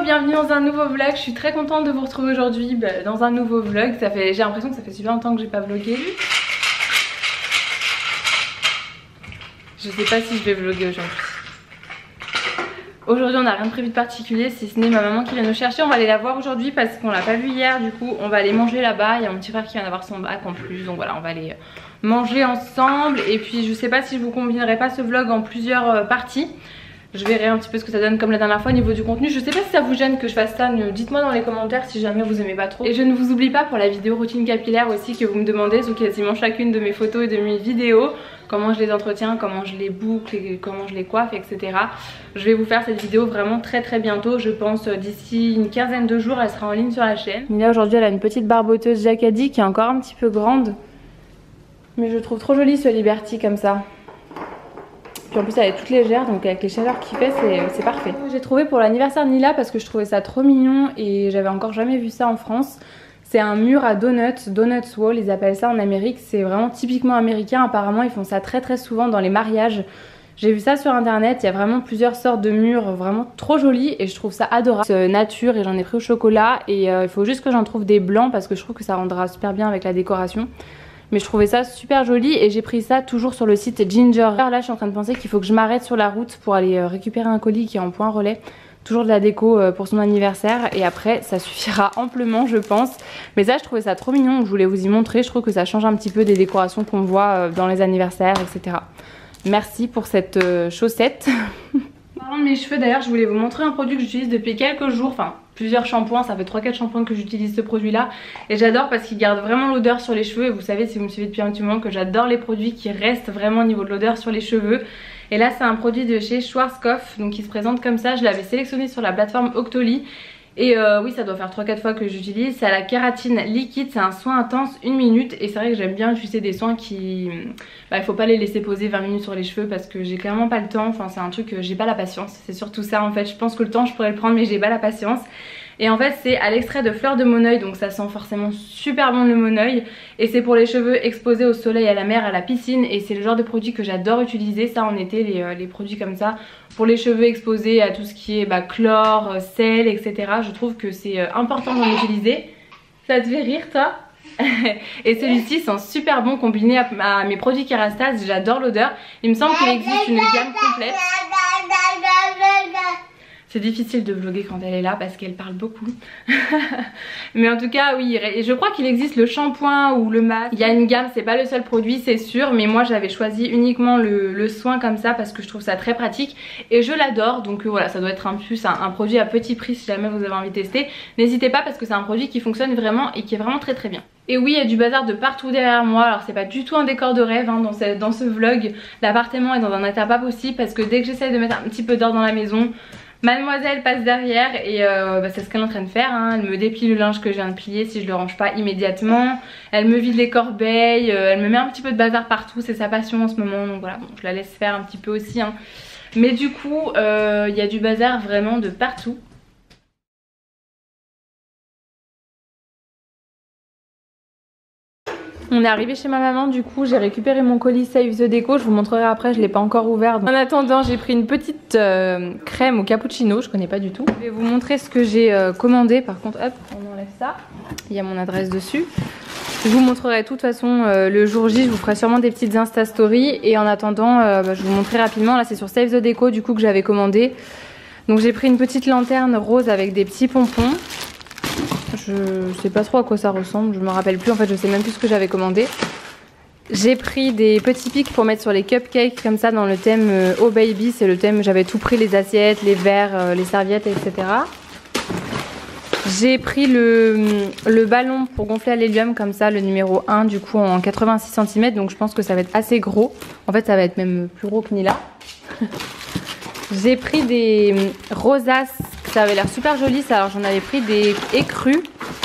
bienvenue dans un nouveau vlog. Je suis très contente de vous retrouver aujourd'hui dans un nouveau vlog. J'ai l'impression que ça fait super longtemps que j'ai pas vlogué. Je sais pas si je vais vlogger aujourd'hui. Aujourd'hui on n'a rien de prévu de particulier, si ce n'est ma maman qui vient nous chercher. On va aller la voir aujourd'hui parce qu'on l'a pas vue hier. Du coup on va aller manger là-bas. Il y a mon petit frère qui vient d'avoir son bac en plus. Donc voilà, on va aller manger ensemble. Et puis je sais pas si je vous combinerai pas ce vlog en plusieurs parties. Je verrai un petit peu ce que ça donne comme la dernière fois au niveau du contenu. Je sais pas si ça vous gêne que je fasse ça, dites-moi dans les commentaires si jamais vous aimez pas trop. Et je ne vous oublie pas pour la vidéo routine capillaire aussi que vous me demandez sur quasiment chacune de mes photos et de mes vidéos. Comment je les entretiens, comment je les boucle, comment je les coiffe, etc. Je vais vous faire cette vidéo vraiment très bientôt. Je pense d'ici une quinzaine de jours elle sera en ligne sur la chaîne. Mila aujourd'hui elle a une petite barboteuse Jacadi qui est encore un petit peu grande. Mais je trouve trop jolie ce Liberty comme ça. Puis en plus elle est toute légère, donc avec les chaleurs qu'il fait c'est parfait. J'ai trouvé pour l'anniversaire de Nila parce que je trouvais ça trop mignon et j'avais encore jamais vu ça en France. C'est un mur à donuts wall, ils appellent ça en Amérique. C'est vraiment typiquement américain, apparemment ils font ça très souvent dans les mariages. J'ai vu ça sur internet, il y a vraiment plusieurs sortes de murs vraiment trop jolis et je trouve ça adorable. C'est nature et j'en ai pris au chocolat et il faut juste que j'en trouve des blancs parce que je trouve que ça rendra super bien avec la décoration. Mais je trouvais ça super joli et j'ai pris ça toujours sur le site Ginger. Là je suis en train de penser qu'il faut que je m'arrête sur la route pour aller récupérer un colis qui est en point relais. Toujours de la déco pour son anniversaire et après ça suffira amplement je pense. Mais ça je trouvais ça trop mignon, je voulais vous y montrer. Je trouve que ça change un petit peu des décorations qu'on voit dans les anniversaires, etc. Merci pour cette chaussette. Parlant de mes cheveux d'ailleurs, je voulais vous montrer un produit que j'utilise depuis quelques jours, enfin plusieurs shampoings, ça fait 3-4 shampoings que j'utilise ce produit là et j'adore parce qu'il garde vraiment l'odeur sur les cheveux et vous savez si vous me suivez depuis un petit moment que j'adore les produits qui restent vraiment au niveau de l'odeur sur les cheveux. Et là c'est un produit de chez Schwarzkopf, donc il se présente comme ça, je l'avais sélectionné sur la plateforme Octoly. Et oui ça doit faire 3-4 fois que j'utilise. C'est à la kératine liquide, c'est un soin intense 1 minute. Et c'est vrai que j'aime bien utiliser des soins qui... il faut pas les laisser poser 20 minutes sur les cheveux parce que j'ai clairement pas le temps. Enfin c'est un truc que j'ai pas la patience, c'est surtout ça en fait. Je pense que le temps je pourrais le prendre mais j'ai pas la patience. Et en fait c'est à l'extrait de fleurs de moneuil, donc ça sent forcément super bon le moneuil. Et c'est pour les cheveux exposés au soleil, à la mer, à la piscine. Et c'est le genre de produit que j'adore utiliser ça en été, les produits comme ça. Pour les cheveux exposés à tout ce qui est chlore, sel, etc. Je trouve que c'est important d'en utiliser. Ça te fait rire toi? Et celui-ci sent super bon combiné à mes produits Kerastase, j'adore l'odeur. Il me semble qu'il existe une gamme complète. C'est difficile de vlogger quand elle est là parce qu'elle parle beaucoup. Mais en tout cas oui, et je crois qu'il existe le shampoing ou le masque. Il y a une gamme, c'est pas le seul produit c'est sûr. Mais moi j'avais choisi uniquement le soin comme ça parce que je trouve ça très pratique. Et je l'adore, donc voilà, ça doit être un produit à petit prix si jamais vous avez envie de tester. N'hésitez pas parce que c'est un produit qui fonctionne vraiment et qui est vraiment très bien. Et oui, il y a du bazar de partout derrière moi. Alors c'est pas du tout un décor de rêve hein, dans ce vlog. L'appartement est dans un état pas possible parce que dès que j'essaye de mettre un petit peu d'ordre dans la maison, Mademoiselle passe derrière et c'est ce qu'elle est en train de faire hein. Elle me déplie le linge que je viens de plier si je le range pas immédiatement. Elle me vide les corbeilles, elle me met un petit peu de bazar partout, c'est sa passion en ce moment. Donc voilà, bon, je la laisse faire un petit peu aussi hein. Mais du coup il y a du bazar vraiment de partout. On est arrivé chez ma maman, du coup j'ai récupéré mon colis Save the Déco, je vous montrerai après, je l'ai pas encore ouvert. Donc... En attendant j'ai pris une petite crème au cappuccino, je connais pas du tout. Je vais vous montrer ce que j'ai commandé, par contre hop on enlève ça, il y a mon adresse dessus. Je vous montrerai de toute façon le jour J, je vous ferai sûrement des petites Insta Stories. Et en attendant je vous montrerai rapidement, là c'est sur Save the Déco du coup que j'avais commandé. Donc j'ai pris une petite lanterne rose avec des petits pompons. Je sais pas trop à quoi ça ressemble, je me rappelle plus en fait, je sais même plus ce que j'avais commandé. J'ai pris des petits pics pour mettre sur les cupcakes comme ça dans le thème Oh Baby, c'est le thème, j'avais tout pris, les assiettes, les verres, les serviettes, etc. J'ai pris le ballon pour gonfler à l'hélium comme ça, le numéro 1 du coup en 86 cm, donc je pense que ça va être assez gros. En fait ça va être même plus gros que Nila. J'ai pris des rosaces, ça avait l'air super joli ça, alors j'en avais pris des écrus.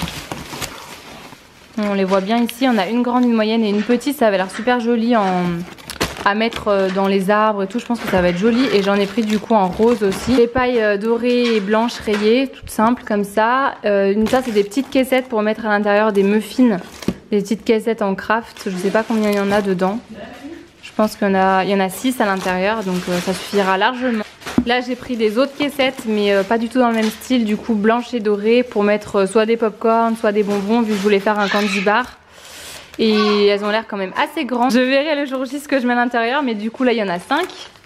On les voit bien ici, on a une grande, une moyenne et une petite, ça avait l'air super joli à mettre dans les arbres et tout, je pense que ça va être joli. Et j'en ai pris du coup en rose aussi. Des pailles dorées et blanches rayées, toutes simples comme ça. Ça c'est des petites caissettes pour mettre à l'intérieur des muffins, des petites caissettes en craft, je sais pas combien il y en a dedans. Je pense qu'il y en a 6 à l'intérieur, donc ça suffira largement. Là j'ai pris des autres caissettes mais pas du tout dans le même style, du coup blanche et dorée pour mettre soit des popcorn, soit des bonbons vu que je voulais faire un candy bar. Et elles ont l'air quand même assez grandes. Je verrai le jour J ce que je mets à l'intérieur, mais du coup là il y en a 5.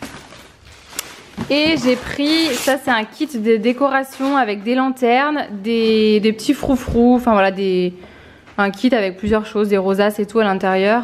Et j'ai pris, ça c'est un kit de décoration avec des lanternes, des petits froufrous, enfin voilà, un kit avec plusieurs choses, des rosaces et tout à l'intérieur.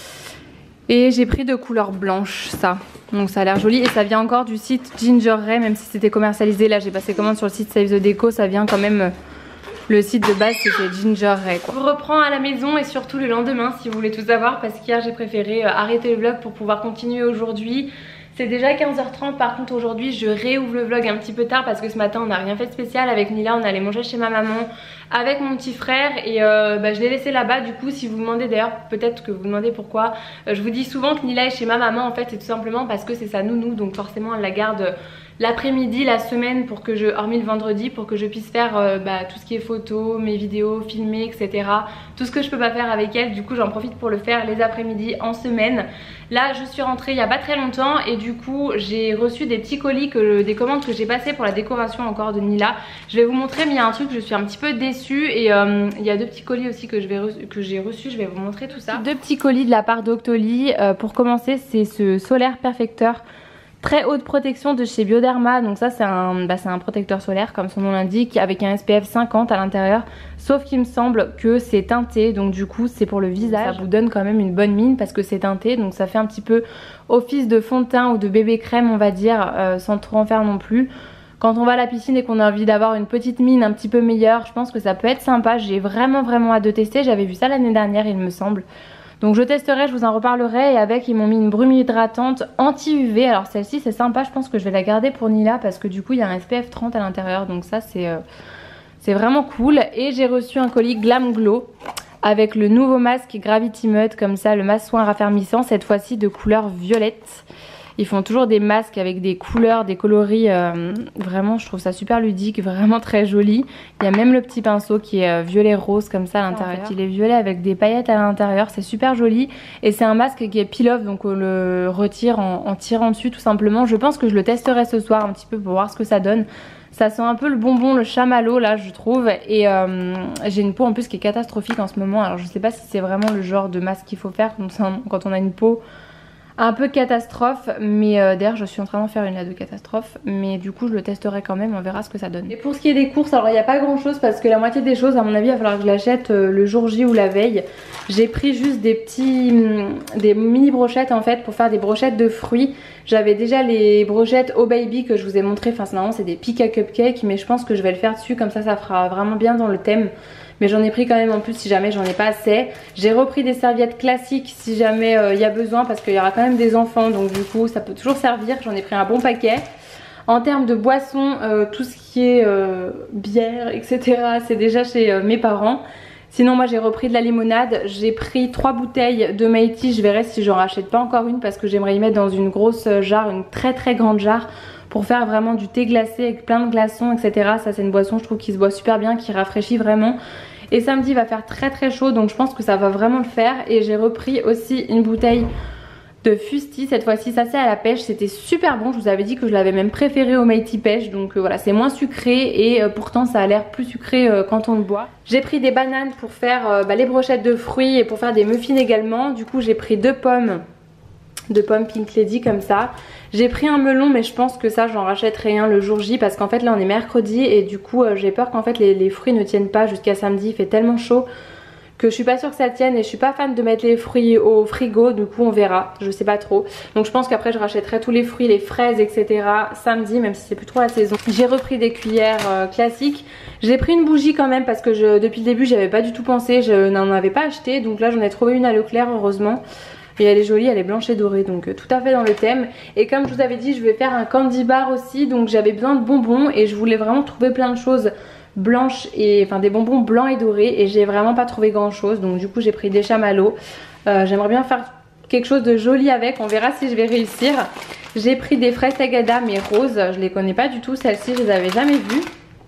Et j'ai pris de couleur blanche ça, donc ça a l'air joli et ça vient encore du site Ginger Ray, même si c'était commercialisé. Là j'ai passé commande sur le site Save the Deco, ça vient quand même, le site de base c'était Ginger Ray quoi. Je reprends à la maison et surtout le lendemain si vous voulez tout savoir, parce qu'hier j'ai préféré arrêter le vlog pour pouvoir continuer aujourd'hui. C'est déjà 15h30, par contre aujourd'hui je réouvre le vlog un petit peu tard parce que ce matin on n'a rien fait de spécial. Avec Nila on allait manger chez ma maman avec mon petit frère et je l'ai laissé là-bas. Du coup si vous vous demandez, d'ailleurs peut-être que vous vous demandez pourquoi, je vous dis souvent que Nila est chez ma maman en fait, c'est tout simplement parce que c'est sa nounou, donc forcément elle la garde l'après-midi, la semaine, pour que hormis le vendredi, pour que je puisse faire tout ce qui est photos, mes vidéos, filmer, etc. Tout ce que je peux pas faire avec elle, du coup j'en profite pour le faire les après-midi en semaine. Là je suis rentrée il y a pas très longtemps et du coup j'ai reçu des petits colis, des commandes que j'ai passées pour la décoration encore de Nila. Je vais vous montrer, mais il y a un truc, je suis un petit peu déçue et il y a 2 petits colis aussi que j'ai reçus, je vais vous montrer tout ça. 2 petits colis de la part d'Octoly. Pour commencer c'est ce Solaire Perfector très haute protection de chez Bioderma. Donc ça c'est un protecteur solaire comme son nom l'indique, avec un SPF 50 à l'intérieur, sauf qu'il me semble que c'est teinté, donc du coup c'est pour le visage. Ça vous donne quand même une bonne mine parce que c'est teinté, donc ça fait un petit peu office de fond de teint ou de bébé crème on va dire, sans trop en faire non plus. Quand on va à la piscine et qu'on a envie d'avoir une petite mine un petit peu meilleure, je pense que ça peut être sympa. J'ai vraiment hâte de tester, j'avais vu ça l'année dernière il me semble. Donc je testerai, je vous en reparlerai. Et avec ils m'ont mis une brume hydratante anti-UV. Alors celle-ci c'est sympa, je pense que je vais la garder pour Nila parce que du coup il y a un SPF 30 à l'intérieur. Donc ça c'est vraiment cool. Et j'ai reçu un colis Glam Glow avec le nouveau masque Gravity Mud, comme ça, le masque soin raffermissant, cette fois-ci de couleur violette. Ils font toujours des masques avec des couleurs, des coloris, vraiment je trouve ça super ludique, vraiment très joli. Il y a même le petit pinceau qui est violet rose comme ça à l'intérieur. En fait, il est violet avec des paillettes à l'intérieur, c'est super joli. Et c'est un masque qui est peel-off, donc on le retire en tirant dessus tout simplement. Je pense que je le testerai ce soir un petit peu pour voir ce que ça donne. Ça sent un peu le bonbon, le chamallow là je trouve. Et j'ai une peau en plus qui est catastrophique en ce moment. Alors je sais pas si c'est vraiment le genre de masque qu'il faut faire quand on a une peau un peu catastrophe, mais d'ailleurs je suis en train d'en faire une là de catastrophe, mais du coup je le testerai quand même, on verra ce que ça donne. Et pour ce qui est des courses, alors il n'y a pas grand chose parce que la moitié des choses à mon avis il va falloir que je l'achète le jour J ou la veille. J'ai pris juste des mini brochettes en fait pour faire des brochettes de fruits. J'avais déjà les brochettes Oh Baby que je vous ai montré, enfin normalement c'est des pics à cupcake, mais je pense que je vais le faire dessus, comme ça ça fera vraiment bien dans le thème. Mais j'en ai pris quand même en plus si jamais j'en ai pas assez. J'ai repris des serviettes classiques si jamais il y a besoin, parce qu'il y aura quand même des enfants, donc du coup ça peut toujours servir. J'en ai pris un bon paquet. En termes de boissons, tout ce qui est bière etc, c'est déjà chez mes parents. Sinon moi j'ai repris de la limonade. J'ai pris 3 bouteilles de Meiti. Je verrai si j'en rachète pas encore une, parce que j'aimerais y mettre dans une grosse jarre, une très grande jarre, pour faire vraiment du thé glacé avec plein de glaçons etc. Ça c'est une boisson je trouve qui se boit super bien, qui rafraîchit vraiment. Et samedi il va faire très chaud, donc je pense que ça va vraiment le faire. Et j'ai repris aussi une bouteille de Fusti, cette fois-ci ça c'est à la pêche, c'était super bon. Je vous avais dit que je l'avais même préféré au Meiti pêche, donc voilà, c'est moins sucré et pourtant ça a l'air plus sucré quand on le boit. J'ai pris des bananes pour faire les brochettes de fruits et pour faire des muffins également. Du coup j'ai pris 2 pommes Pink Lady comme ça. J'ai pris un melon, mais je pense que ça j'en rachèterai un le jour J, parce qu'en fait là on est mercredi et du coup j'ai peur qu'en fait les fruits ne tiennent pas jusqu'à samedi. Il fait tellement chaud que je suis pas sûre que ça tienne et je suis pas fan de mettre les fruits au frigo, du coup on verra, je sais pas trop. Donc je pense qu'après je rachèterai tous les fruits, les fraises etc samedi, même si c'est plus trop la saison. J'ai repris des cuillères classiques. J'ai pris une bougie quand même parce que depuis le début j'avais pas du tout pensé, je n'en avais pas acheté, donc là j'en ai trouvé une à Leclerc heureusement. Et elle est jolie, elle est blanche et dorée, donc tout à fait dans le thème. Et comme je vous avais dit, je vais faire un candy bar aussi, donc j'avais besoin de bonbons et je voulais vraiment trouver plein de choses blanches, et enfin des bonbons blancs et dorés, et j'ai vraiment pas trouvé grand chose, donc du coup j'ai pris des chamallows. J'aimerais bien faire quelque chose de joli avec, on verra si je vais réussir. J'ai pris des fraises Tagada mais roses, je les connais pas du tout, celles-ci je les avais jamais vues.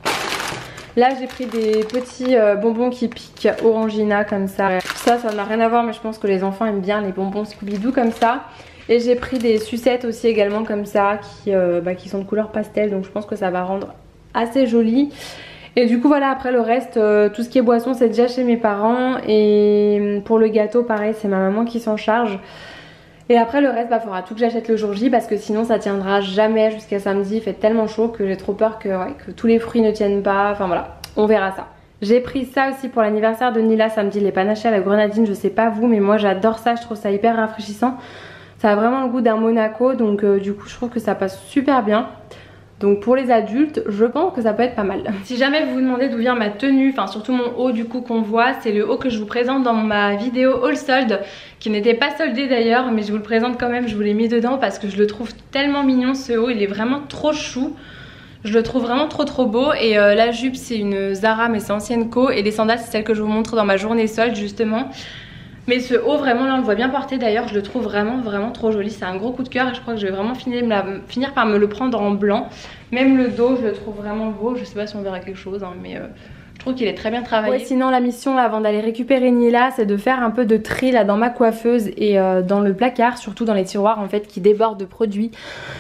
Là j'ai pris des petits bonbons qui piquent Orangina comme ça. Ça n'a rien à voir, mais je pense que les enfants aiment bien les bonbons Scooby-Doo comme ça. Et j'ai pris des sucettes aussi également comme ça qui sont de couleur pastel, donc je pense que ça va rendre assez joli. Et du coup voilà, après le reste, tout ce qui est boisson c'est déjà chez mes parents. Et pour le gâteau pareil, c'est ma maman qui s'en charge. Et après le reste, faudra tout que j'achète le jour J parce que sinon ça tiendra jamais jusqu'à samedi. Il fait tellement chaud que j'ai trop peur que tous les fruits ne tiennent pas. Enfin voilà, on verra ça. J'ai pris ça aussi pour l'anniversaire de Nila samedi, les panachés à la grenadine. Je sais pas vous, mais moi j'adore ça, je trouve ça hyper rafraîchissant. Ça a vraiment le goût d'un Monaco, donc du coup je trouve que ça passe super bien. Donc pour les adultes, je pense que ça peut être pas mal. Si jamais vous vous demandez d'où vient ma tenue, enfin surtout mon haut du coup qu'on voit, c'est le haut que je vous présente dans ma vidéo haul solde, qui n'était pas soldée d'ailleurs, mais je vous le présente quand même, je vous l'ai mis dedans parce que je le trouve tellement mignon ce haut, il est vraiment trop chou. Je le trouve vraiment trop beau. Et la jupe c'est une Zara mais c'est ancienne co, et les sandales c'est celle que je vous montre dans ma journée solde justement. Mais ce haut vraiment là on le voit bien porter d'ailleurs, je le trouve vraiment trop joli, c'est un gros coup de cœur et je crois que je vais vraiment finir par me le prendre en blanc. Même le dos je le trouve vraiment beau, je sais pas si on verra quelque chose hein, mais je trouve qu'il est très bien travaillé. Ouais, sinon la mission là avant d'aller récupérer Nila c'est de faire un peu de tri là dans ma coiffeuse et dans le placard, surtout dans les tiroirs en fait qui débordent de produits.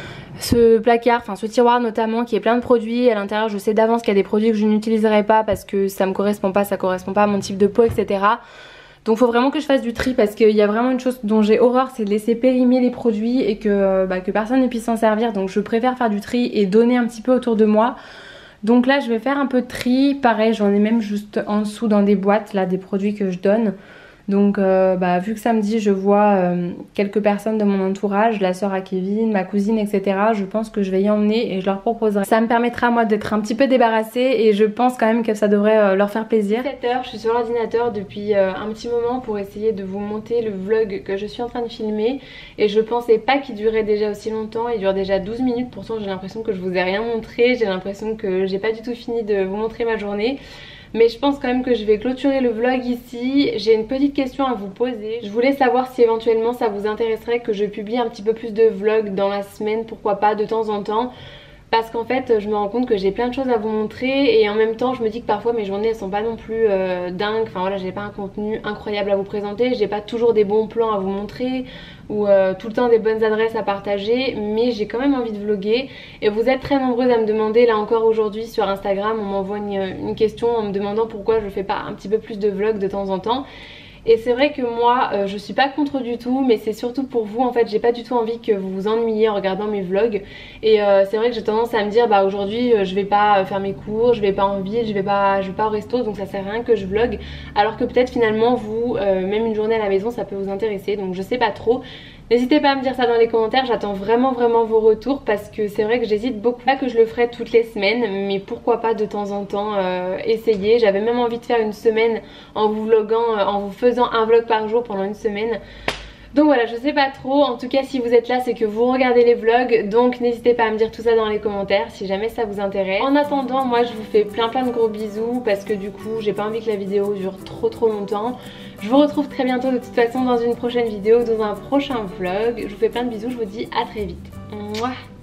Ce placard, enfin ce tiroir notamment qui est plein de produits, à l'intérieur je sais d'avance qu'il y a des produits que je n'utiliserai pas parce que ça me correspond pas, ça correspond pas à mon type de peau etc. Donc faut vraiment que je fasse du tri parce qu'il y a vraiment une chose dont j'ai horreur, c'est de laisser périmer les produits et que personne ne puisse s'en servir. Donc je préfère faire du tri et donner un petit peu autour de moi. Donc là je vais faire un peu de tri, pareil j'en ai même juste en dessous dans des boîtes là des produits que je donne. Donc vu que samedi je vois quelques personnes de mon entourage, la soeur à Kevin, ma cousine etc, je pense que je vais y emmener et je leur proposerai. Ça me permettra moi d'être un petit peu débarrassée et je pense quand même que ça devrait leur faire plaisir. 7h, je suis sur l'ordinateur depuis un petit moment pour essayer de vous monter le vlog que je suis en train de filmer. Et je pensais pas qu'il durait déjà aussi longtemps, il dure déjà 12 minutes, pourtant j'ai l'impression que je vous ai rien montré, j'ai l'impression que j'ai pas du tout fini de vous montrer ma journée. Mais je pense quand même que je vais clôturer le vlog ici. J'ai une petite question à vous poser. Je voulais savoir si éventuellement ça vous intéresserait que je publie un petit peu plus de vlogs dans la semaine, pourquoi pas de temps en temps. Parce qu'en fait je me rends compte que j'ai plein de choses à vous montrer et en même temps je me dis que parfois mes journées elles sont pas non plus dingues. Enfin voilà, j'ai pas un contenu incroyable à vous présenter, j'ai pas toujours des bons plans à vous montrer ou tout le temps des bonnes adresses à partager, mais j'ai quand même envie de vlogger. Et vous êtes très nombreuses à me demander, là encore aujourd'hui sur Instagram on m'envoie une question en me demandant pourquoi je fais pas un petit peu plus de vlogs de temps en temps. Et c'est vrai que moi je suis pas contre du tout, mais c'est surtout pour vous en fait, j'ai pas du tout envie que vous vous ennuyiez en regardant mes vlogs. Et c'est vrai que j'ai tendance à me dire aujourd'hui je vais pas faire mes cours, je vais pas en ville, je vais pas au resto, donc ça sert à rien que je vlog. Alors que peut-être finalement vous, même une journée à la maison ça peut vous intéresser, donc je sais pas trop. N'hésitez pas à me dire ça dans les commentaires, j'attends vraiment vos retours parce que c'est vrai que j'hésite beaucoup. Pas que je le ferai toutes les semaines, mais pourquoi pas de temps en temps essayer. J'avais même envie de faire une semaine en vous vloguant, en vous faisant un vlog par jour pendant une semaine. Donc voilà, je sais pas trop, en tout cas si vous êtes là c'est que vous regardez les vlogs, donc n'hésitez pas à me dire tout ça dans les commentaires si jamais ça vous intéresse. En attendant, moi je vous fais plein de gros bisous parce que du coup j'ai pas envie que la vidéo dure trop longtemps. Je vous retrouve très bientôt de toute façon dans une prochaine vidéo, dans un prochain vlog. Je vous fais plein de bisous, je vous dis à très vite. Mouah.